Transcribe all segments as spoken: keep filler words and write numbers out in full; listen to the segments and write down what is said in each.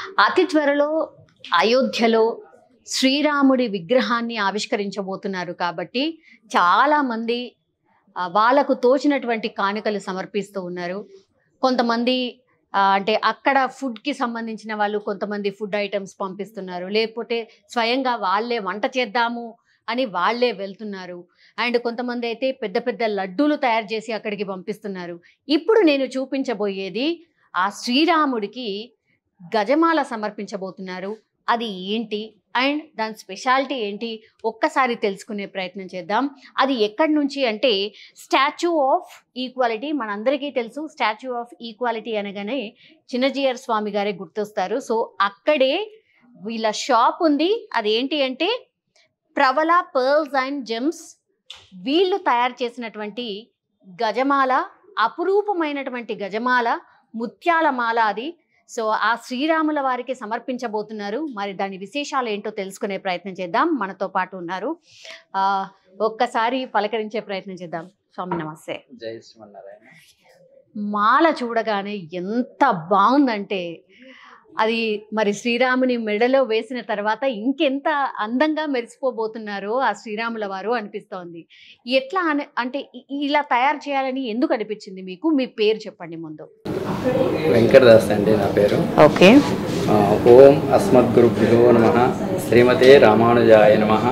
అతి త్వరలో అయోధ్యలో శ్రీరాముడి విగ్రహాన్ని ఆవిష్కరించబోతున్నారు కాబట్టి చాలామంది వాళ్ళకు తోచినటువంటి కానుకలు సమర్పిస్తూ ఉన్నారు. కొంతమంది అంటే అక్కడ ఫుడ్కి సంబంధించిన వాళ్ళు కొంతమంది ఫుడ్ ఐటమ్స్ పంపిస్తున్నారు, లేకపోతే స్వయంగా వాళ్ళే వంట చేద్దాము అని వాళ్ళే వెళ్తున్నారు. అండ్ కొంతమంది అయితే పెద్ద పెద్ద లడ్డూలు తయారు చేసి అక్కడికి పంపిస్తున్నారు. ఇప్పుడు నేను చూపించబోయేది ఆ శ్రీరాముడికి గజమాల సమర్పించబోతున్నారు. అది ఏంటి అండ్ దాని స్పెషాలిటీ ఏంటి ఒక్కసారి తెలుసుకునే ప్రయత్నం చేద్దాం. అది ఎక్కడి నుంచి అంటే స్టాచ్యూ ఆఫ్ ఈక్వాలిటీ. మనందరికీ తెలుసు స్టాచ్యూ ఆఫ్ ఈక్వాలిటీ అనగానే చిన్నజీయర్ స్వామి గారే గుర్తొస్తారు. సో అక్కడే వీళ్ళ షాప్ ఉంది. అదేంటి అంటే ప్రవళ పర్ల్స్ అండ్ జెమ్స్. వీళ్ళు తయారు చేసినటువంటి గజమాల, అపురూపమైనటువంటి గజమాల, ముత్యాల మాల అది. సో ఆ శ్రీరాముల వారికి సమర్పించబోతున్నారు. మరి దాని విశేషాలు ఏంటో తెలుసుకునే ప్రయత్నం చేద్దాం. మనతో పాటు ఉన్నారు, ఆ ఒక్కసారి పలకరించే ప్రయత్నం చేద్దాం. స్వామి నమస్తే. జై శ్రీమన్నారాయణ. మాల చూడగానే ఎంత బాగుందంటే అది మరి శ్రీరాముని మెడలో వేసిన తర్వాత ఇంకెంత అందంగా మెరిసిపోబోతున్నారో ఆ శ్రీరాముల వారు అనిపిస్తోంది. ఎట్లా అని అంటే ఇలా తయారు చేయాలని ఎందుకు అనిపించింది మీకు? మీ పేరు చెప్పండి ముందు. వెంకటదాస్ అండి నా పేరు. ఓకే. ఓం అస్మద్గురుభ్యో నమః. శ్రీమతే రామానుజాయ నమః.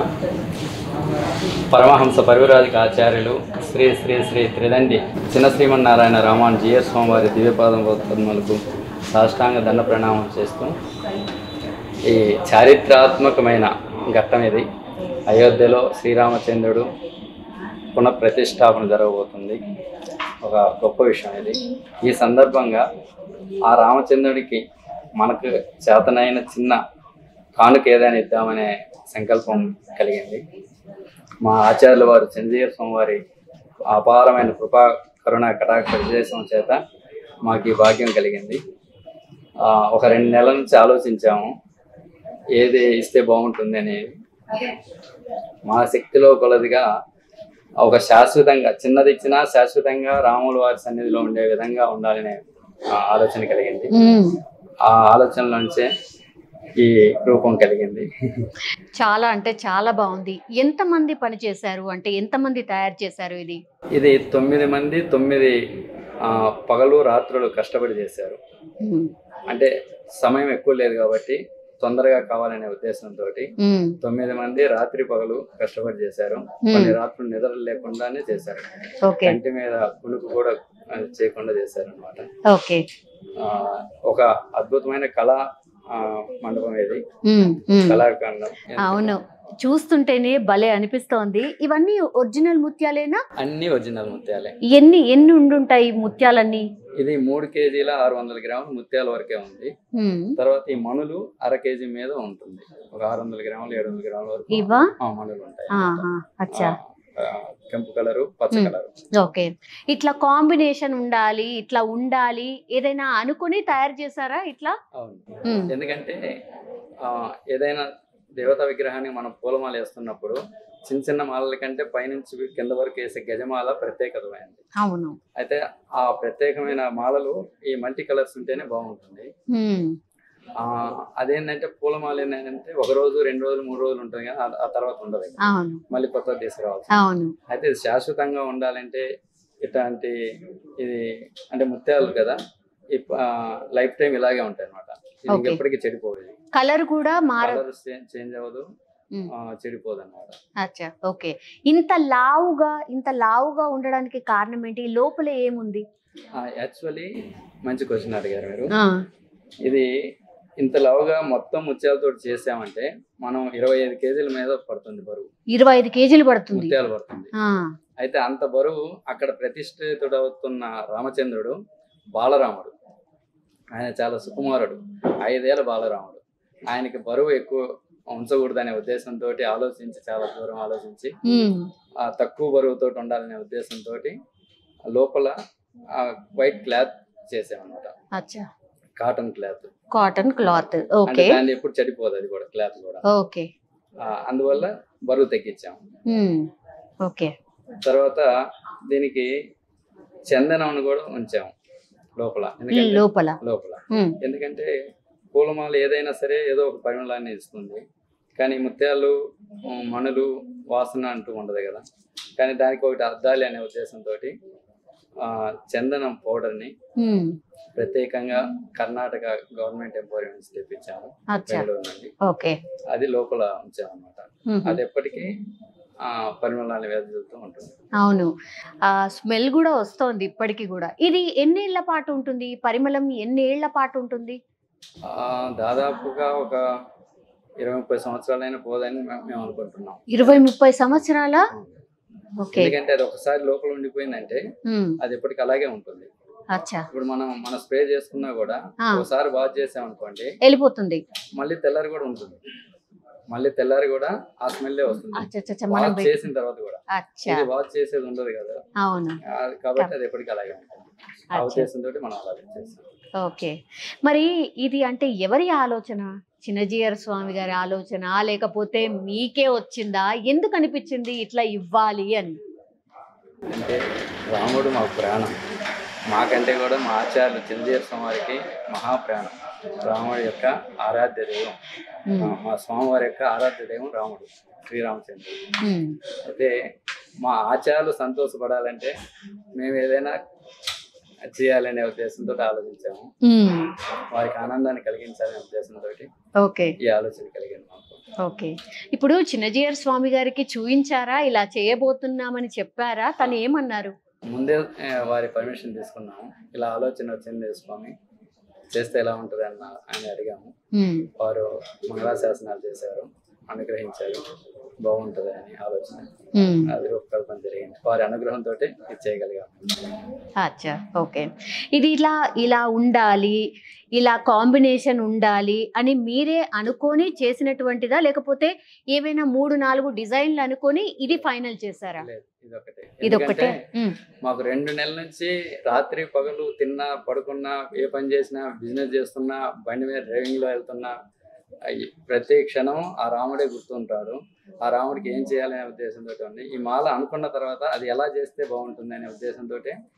పరమహంస పరివిరాజిక ఆచార్యులు శ్రీ శ్రీ శ్రీ త్రిదండి చిన్న శ్రీమన్నారాయణ రామానుజీయ స్వామివారి దివ్యపాదం పద్మలకు సాష్టాంగ దండ ప్రణామం చేస్తూ ఈ చారిత్రాత్మకమైన ఘట్టం ఇది. అయోధ్యలో శ్రీరామచంద్రుడు పునఃప్రతిష్టాపన జరగబోతుంది. ఒక గొప్ప విషయం ఇది. ఈ సందర్భంగా ఆ రామచంద్రుడికి మనకు చేతనైన చిన్న కానుక ఏదైనా ఇద్దామనే సంకల్పం కలిగింది. మా ఆచార్యుల వారు చిన్నజీయర్ స్వామివారి అపారమైన కృపా కరుణ కటాక్ష విశేషం చేత మాకు ఈ భాగ్యం కలిగింది. ఒక రెండు నెలల నుంచి ఆలోచించాము ఏది ఇస్తే బాగుంటుంది అని. మా శక్తిలో కొలదిగా ఒక శాశ్వతంగా చిన్నది ఇచ్చినా శాశ్వతంగా రాముల వారి సన్నిధిలో ఉండే విధంగా ఉండాలనే ఆలోచన కలిగింది. ఆ ఆలోచనల నుంచే ఈ రూపం కలిగింది. చాలా అంటే చాలా బాగుంది. ఎంతమంది పని చేశారు అంటే ఎంతమంది తయారు చేశారు? ఇది ఇది తొమ్మిది మంది తొమ్మిది పగలు రాత్రులు కష్టపడి చేశారు. అంటే సమయం ఎక్కువ లేదు కాబట్టి తొందరగా కావాలనే ఉద్దేశంతో తొమ్మిది మంది రాత్రి పగలు కష్టపడి చేశారు. కొన్ని రాత్రులు నిద్ర లేకుండానే చేశారు. కంటి మీద పులుపు కూడా చేయకుండా చేశారు అన్నమాట. ఒక అద్భుతమైన కళా మండపం ఇది, కళాఖండం. అవును, చూస్తుంటేనే భలే అనిపిస్తోంది. ఇవన్నీ ఒరిజినల్ ముత్యాలేనా? అన్ని ఒరిజినల్ ముత్యాలే. ఎన్ని ఎన్ని ఉండుంటాయి ముత్యాలన్నీ? ఇది మూడు కేజీల ఆరు వందల గ్రాముల ముత్యాల వరకే ఉంది. తర్వాత ఈ మణులు అర కేజీ మీద ఉంటుంది. ఒక ఆరు వందల గ్రాములు ఏడు వందల గ్రాముల వరకు ఇవా మణులు ఉంటాయి. కెంపు కలరు, పచ్చ కలరు. ఓకే. ఇట్లా కాంబినేషన్ ఉండాలి, ఇట్లా ఉండాలి ఏదైనా అనుకుని తయారు చేశారా ఇట్లా? అవును, ఎందుకంటే ఏదైనా దేవతా విగ్రహానికి మనం పూలమాల వేస్తున్నప్పుడు చిన్న చిన్న మాలల కంటే పైనుంచి కింద వరకు వేసే గజమాల ప్రత్యేకతమైనది. అవును. అయితే ఆ ప్రత్యేకమైన మాలలు ఈ మల్టీ కలర్స్ ఉంటేనే బాగుంటుంది. ఆ అదేంటంటే పూలమాల ఏంటంటే ఒక రోజు రెండు రోజులు మూడు రోజులు ఉంటుంది కానీ ఆ తర్వాత ఉండదు, మళ్ళీ కొత్త తీసుకురావాలి. అయితే ఇది శాశ్వతంగా ఉండాలంటే ఇట్లాంటి ఇది అంటే ముత్యాలు కదా, లైఫ్ టైం ఇలాగే ఉంటాయి అనమాట. ఇది ఎప్పటికీ చెడిపోదు. కలర్ కూడా కలర్ చేంజ్ అవ్వదు, చెడిపోదు అన్నమాట. అచ్చా, ఓకే. ఇంత లావుగా ఇంత లావుగా ఉండడానికి కారణం ఏంటి? లోపల ఏముంది? యాక్చువల్లీ మంచి క్వశ్చన్ అడిగారు మీరు. ఇది ఇంత లావుగా మొత్తం ముత్యాలతో చేసామంటే మనం ఇరవై ఐదు కేజీల మీద పడుతుంది బరువు. ఇరవై ఐదు కేజీలు పడుతుంది ముత్యాలు పడుతుంది. అయితే అంత బరువు అక్కడ ప్రతిష్ఠితుడవుతున్న రామచంద్రుడు బాలరాముడు. ఆయన చాలా సుకుమారుడు, ఐదేళ్ల బాలరాముడు. ఆయనకి బరువు ఎక్కువ ఉంచకూడదనే ఉద్దేశంతో ఆలోచించి చాలా దూరం ఆలోచించి ఆ తక్కువ బరువుతో ఉండాలనే ఉద్దేశంతో లోపల వైట్ క్లాత్ చేసామన్నమాట. Cotton cloth. కాటన్ క్లాత్ అంటే దాన్ని ఎప్పుడు చెడిపోదు, అది కూడా క్లాత్ కూడా. ఓకే. అందువల్ల బరువు తగ్గించాము. ఓకే. తర్వాత దీనికి చందనం కూడా ఉంచాము లోపల. లోపల లోపల ఎందుకంటే పూలమాల ఏదైనా సరే ఏదో ఒక పరిమళాన్ని ఇస్తుంది. కానీ ముత్యాలు మణులు వాసన అంటూ ఉండదు కదా. కానీ దానికి ఒకటి అద్దాలి అనే ఉద్దేశంతో చందనం పౌడర్ని ప్రత్యేకంగా కర్ణాటక గవర్నమెంట్ ఎంపోరియం నుంచి తెప్పించాము బెంగళూరు నుండి. అది లోపల ఉంచాము అనమాట. అది ఎప్పటికీ పరిమళాన్ని వెదజల్లుతూ ఉంటుంది. అవును, స్మెల్ కూడా వస్తుంది ఇప్పటికి కూడా. ఇది ఎన్నేళ్ల పాటు ఉంటుంది? పరిమళం ఎన్నేళ్ల పాటు ఉంటుంది? దాదాపుగా ఒక ఇరవై ముప్పై సంవత్సరాలైనా పోదని మేము అనుకుంటున్నాం. ఇరవై ముప్పై సంవత్సరాల? ఎందుకంటే అది ఒకసారి లోపల ఉండిపోయిందంటే అది ఎప్పటికి అలాగే ఉంటుంది. ఇప్పుడు మనం మన స్ప్రే చేసుకున్నా కూడా ఒకసారి వాష్ చేసాం అనుకోండి వెళ్ళిపోతుంది, మళ్ళీ తెల్లారి కూడా ఉంటుంది, మళ్ళీ తెల్లారి కూడా ఆ స్మెల్ వస్తుంది వాష్ చేసిన తర్వాత కూడా. ఇది వాష్ చేసేది ఉండదు కదా, కాబట్టి అది ఎప్పటికీ అలాగే ఉంటుంది. ఆ ఉద్దేశంతో మనం అలాగే చేస్తాం. ఓకే, మరి ఇది అంటే ఎవరి ఆలోచన? చిన్నజీయర్ స్వామి గారి ఆలోచన లేకపోతే మీకే వచ్చిందా? ఎందుకు అనిపించింది ఇట్లా ఇవ్వాలి అని? అంటే రాముడు మా ప్రాణం, మాకంటే కూడా మా ఆచార్యులు చిన్నజీయర్ స్వామి వారికి మహాప్రాణం. రాముడి యొక్క ఆరాధ్య దైవం, మా స్వామివారి యొక్క ఆరాధ్య దైవం రాముడు, శ్రీరామచంద్రుడు. అయితే మా ఆచార్యులు సంతోషపడాలంటే మేము ఏదైనా చేయాలనే ఉద్దేశంతో ఆలోచించాము. వారికి ఆనందాన్ని కలిగించాలనే ఉద్దేశంతో ఈ ఆలోచన కలిగింది మాకు. ఓకే, ఇప్పుడు చిన్నజీయర్ స్వామి గారికి చూపించారా ఇలా చేయబోతున్నామని చెప్పారా? తను ఏమన్నారు? ముందే వారి పర్మిషన్ తీసుకున్నాము. ఇలా ఆలోచన వచ్చింది స్వామి, చేస్తే ఎలా ఉంటుంది అన్న అని అడిగాము. వారు మంగళాశాసనాలు చేశారు, అనుగ్రహించారు, బాగుంటుంది అని ఆలోచన, అది రూపకల్పన జరిగింది. వారి అనుగ్రహంతో ఇది చేయగలిగాము. అచ్చా, ఓకే. ఇది ఇలా ఇలా ఉండాలి, ఇలా కాంబినేషన్ ఉండాలి అని మీరే అనుకొని చేసినటువంటిదా, లేకపోతే ఏవైనా మూడు నాలుగు డిజైన్లు అనుకొని ఇది ఫైనల్ చేశారా? ఇదొకటే. ఇదొకటే మాకు రెండు నెలల నుంచి రాత్రి పగలు తిన్నా పడుకున్నా ఏ పని చేసినా బిజినెస్ చేస్తున్నా బండి మీద డ్రైవింగ్ లో వెళ్తున్నా ప్రతి క్షణం ఆ రాముడే గుర్తుంటాడు. ఆ రాముడికి ఏం చేయాలనే ఉద్దేశంతో ఉంది ఈ మాల. అనుకున్న తర్వాత అది ఎలా చేస్తే బాగుంటుంది అనే ఉద్దేశంతో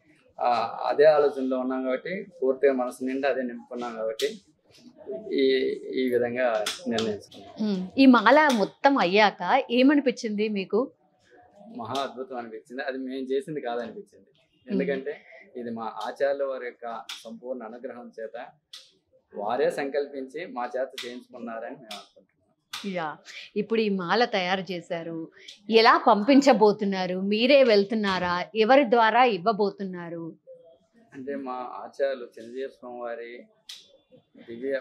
అదే ఆలోచనలో ఉన్నాం కాబట్టి పూర్తిగా మనసు నిండా అదే నింపుకున్నాం కాబట్టి ఈ ఈ విధంగా నిర్ణయించుకున్నాం. ఈ మాల మొత్తం అయ్యాక ఏమనిపించింది మీకు? మహా అద్భుతం అనిపించింది. అది మేము చేసింది కాదనిపించింది. ఎందుకంటే ఇది మా ఆచార్యుల వారి యొక్క సంపూర్ణ అనుగ్రహం చేత వారే సంకల్పించి మా చేత చేయించుకున్నారని మేము అనుకుంటున్నాం. యా, ఇప్పుడు ఈ మాల తయారు చేశారు, ఎలా పంపించబోతున్నారు? మీరే వెళ్తున్నారా? ఎవరి ద్వారా ఇవ్వబోతున్నారు? అంటే మా ఆచార్యులు చిన్నజీయర్ స్వామి వారి దివ్య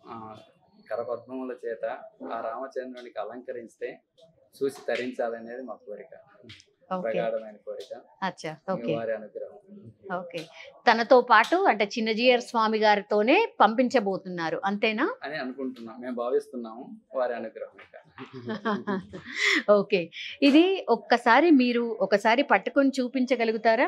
కరపద్మముల చేత ఆ రామచంద్రునికి అలంకరిస్తే చూసి తరించాలనేది మా కోరిక, ప్రగాఢమైన కోరిక, వారి అనుగ్రహం. ఓకే, తనతో పాటు అంటే చిన్నజీయర్ స్వామి గారితోనే పంపించబోతున్నారు అంతేనా అని అనుకుంటున్నాం, మేము భావిస్తున్నాము. వారి అనుగ్రహం. ఓకే, ఇది ఒక్కసారి మీరు ఒకసారి పట్టుకొని చూపించగలుగుతారా?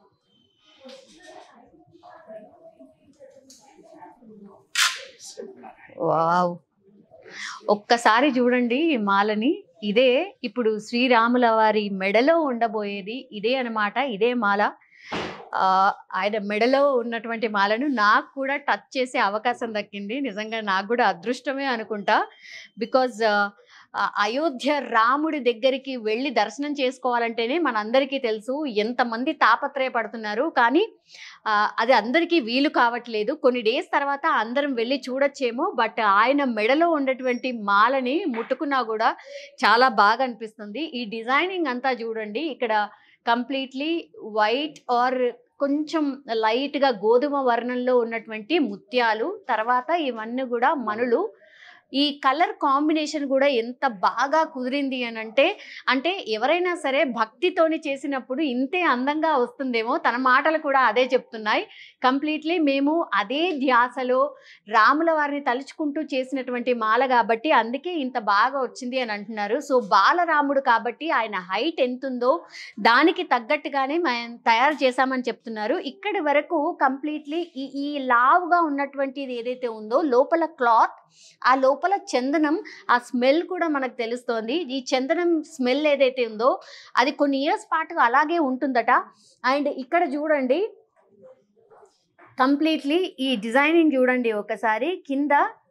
వావ్, ఒక్కసారి చూడండి ఈ మాలని. ఇదే ఇప్పుడు శ్రీరాముల వారి మెడలో ఉండబోయేది ఇదే అన్నమాట. ఇదే మాల. ఆయన మెడలో ఉన్నటువంటి మాలను నాకు కూడా టచ్ చేసే అవకాశం దక్కింది. నిజంగా నాకు కూడా అదృష్టమే అనుకుంటా. బికాజ్ అయోధ్య రాముడి దగ్గరికి వెళ్ళి దర్శనం చేసుకోవాలంటేనే మనందరికీ తెలుసు ఎంతమంది తాపత్రయపడుతున్నారు. కానీ అది అందరికీ వీలు కావట్లేదు. కొన్ని డేస్ తర్వాత అందరం వెళ్ళి చూడొచ్చేమో. బట్ ఆయన మెడలో ఉన్నటువంటి మాలని ముట్టుకున్నా కూడా చాలా బాగా అనిపిస్తుంది. ఈ డిజైనింగ్ అంతా చూడండి. ఇక్కడ కంప్లీట్లీ వైట్ ఆర్ కొంచెం లైట్గా గోధుమ వర్ణంలో ఉన్నటువంటి ముత్యాలు, తర్వాత ఇవన్నీ కూడా మణులు. ఈ కలర్ కాంబినేషన్ కూడా ఎంత బాగా కుదిరింది అని అంటే అంటే ఎవరైనా సరే భక్తితోని చేసినప్పుడు ఇంతే అందంగా వస్తుందేమో. తన మాటలు కూడా అదే చెప్తున్నాయి. కంప్లీట్లీ మేము అదే ధ్యాసలో రాముల వారిని తలుచుకుంటూ చేసినటువంటి మాల కాబట్టి అందుకే ఇంత బాగా వచ్చింది అని అంటున్నారు. సో బాలరాముడు కాబట్టి ఆయన హైట్ ఎంత ఉందో దానికి తగ్గట్టుగానే మేము తయారు చేశామని చెప్తున్నారు. ఇక్కడి వరకు కంప్లీట్లీ ఈ ఈ లావుగా ఉన్నటువంటిది ఏదైతే ఉందో లోపల క్లాత్, ఆ లోపల చందనం, ఆ స్మెల్ కూడా మనకు తెలుస్తోంది. ఈ చందనం స్మెల్ ఏదైతే ఉందో అది కొన్ని ఇయర్స్ పాటు అలాగే ఉంటుందట. అండ్ ఇక్కడ చూడండి కంప్లీట్లీ ఈ డిజైనింగ్ చూడండి ఒకసారి. కింద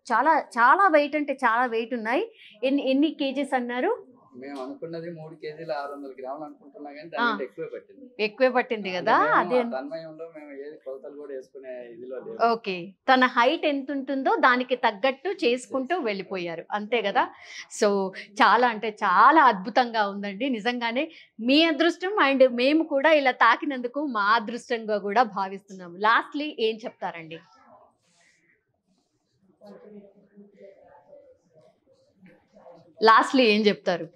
చాలా చాలా వెయిట్ అంటే చాలా వెయిట్ ఉన్నాయి. ఎన్ని ఎన్ని కేజెస్ అన్నారు? మేము అనుకున్నది మూడు కేజీల ఆరు వందల గ్రాములు అనుకుంటున్నా కానీ ఆ. దాని ఎక్కువే పట్టింది. ఎక్కువే పట్టింది కదా. అంటే మేము అదే ఆ తన్మయంలో మేము ఏది కొలతలు కూడా వేసుకునే ఇదిలో లేవు. ఓకే. తన హైట్ ఎంత ఉంటుందో దానికి తగ్గట్టు చేసుకుంటూ వెళ్ళిపోయారు అంతే కదా. సో చాలా అంటే చాలా అద్భుతంగా ఉందండి నిజంగానే. మీ అదృష్టం అండ్ మేము కూడా ఇలా తాకినందుకు మా అదృష్టంగా కూడా భావిస్తున్నాము. లాస్ట్లీ ఏం చెప్తారండి? లాస్ట్లీ ఏం చెప్తారు?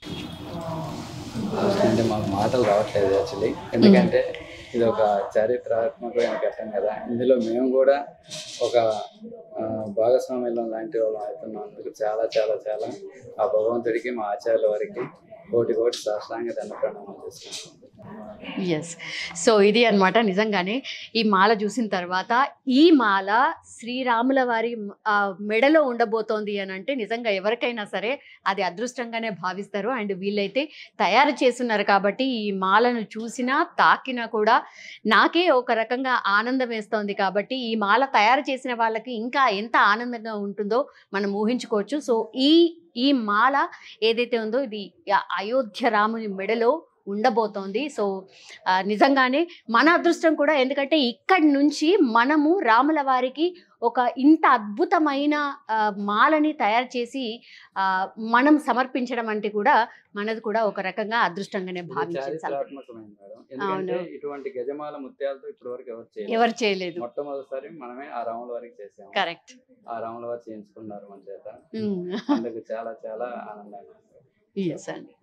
అంటే మాకు మాటలు రావట్లేదు యాక్చువల్లీ, ఎందుకంటే ఇది ఒక చారిత్రాత్మకమైన ఘట్టం కదా. ఇందులో మేము కూడా ఒక ఆ, భాగస్వామ్యం లాంటి వాళ్ళం అవుతున్నాం. అందుకు చాలా చాలా చాలా ఆ భగవంతుడికి మా ఆచార్యుల వారికి కోటి కోటి సాష్టాంగ దండ ప్రణామం చేసుకుంటాం. ఎస్. సో ఇది అన్నమాట. నిజంగానే ఈ మాల చూసిన తర్వాత ఈ మాల శ్రీరాముల వారి ఆ, మెడలో ఉండబోతోంది అని అంటే నిజంగా ఎవరికైనా సరే అది అదృష్టంగానే భావిస్తారు. అండ్ వీళ్ళైతే తయారు చేస్తున్నారు కాబట్టి ఈ మాలను చూసినా తాకినా కూడా నాకే ఒక రకంగా ఆనందం వేస్తోంది. కాబట్టి ఈ మాల తయారు చేసిన వాళ్ళకి ఇంకా ఎంత ఆనందంగా ఉంటుందో మనం ఊహించుకోవచ్చు. సో ఈ ఈ మాల ఏదైతే ఉందో ఇది అ- అయోధ్య రాముని మెడలో ఉండబోతోంది. సో ఆ, నిజంగానే మన అదృష్టం కూడా. ఎందుకంటే ఇక్కడి నుంచి మనము రాముల వారికి ఒక ఇంత అద్భుతమైన ఆ, మాలని తయారు చేసి ఆ, మనం సమర్పించడం అంటే కూడా మనది కూడా ఒక రకంగా అదృష్టంగానే ఇది భావించాలి. చారిత్రాత్మకమైనది మేడం, ఎందుకంటే అవును. ఇటువంటి గజమాల ముత్యాలతో ఇప్పటి వరకు ఎవరు చేయలేదు. ఎవరు చేయలేదు. మొట్టమొదటిసారి మనమే ఆ రాముల వారికి చేసాము. కరెక్ట్. ఆ రాముల వారు చేయించుకున్నారు మన చేత. అందుకు చాలా చాలా ఆనందంగా ఉంది. ఎస్ అండి.